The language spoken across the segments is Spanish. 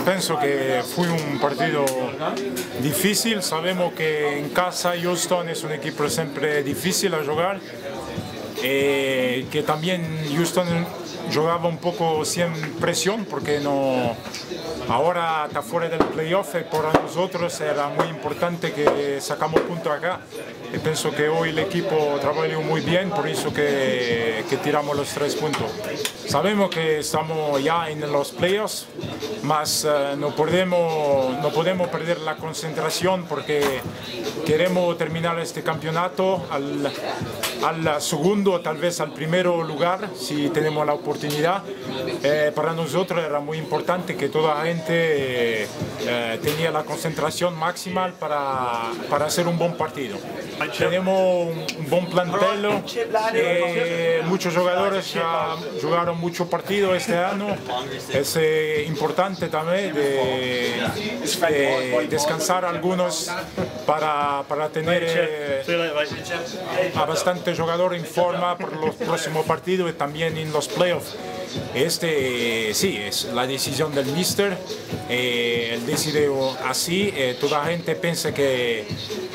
Penso que fue un partido difícil. Sabemos que en casa Houston es un equipo siempre difícil a jugar. Que también Houston jugaba un poco sin presión porque ahora está fuera del playoff y para nosotros era muy importante que sacamos puntos acá. Y pienso que hoy el equipo trabajó muy bien, por eso que tiramos los 3 puntos. Sabemos que estamos ya en los playoffs, mas no podemos perder la concentración porque queremos terminar este campeonato al segundo, tal vez al primero lugar, si tenemos la oportunidad. Para nosotros era muy importante que toda la gente tenía la concentración máxima para hacer un buen partido. Tenemos un buen plantel, muchos jugadores ya jugaron mucho partido este año. Es importante también de descansar algunos para tener a bastante jugador en forma para los próximos partidos y también en los playoffs. Sí, es la decisión del míster. Él decidió así. Toda la gente piensa que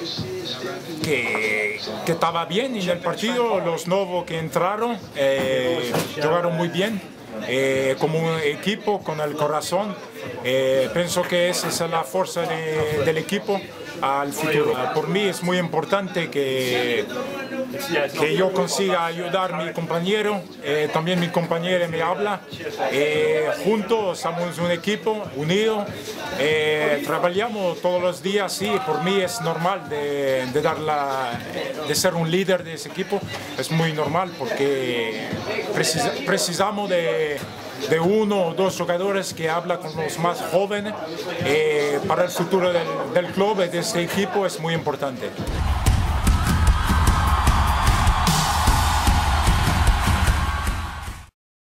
estaba bien en el partido. Los nuevos que entraron jugaron muy bien. Como un equipo con el corazón. Pienso que esa es la fuerza del equipo al futuro. Por mí es muy importante que yo consiga ayudar a mi compañero, también mi compañera me habla. Juntos somos un equipo unido, trabajamos todos los días y por mí es normal de ser un líder de ese equipo. Es muy normal porque precisamos de 1 o 2 jugadores que hablan con los más jóvenes para el futuro del club y de este equipo es muy importante.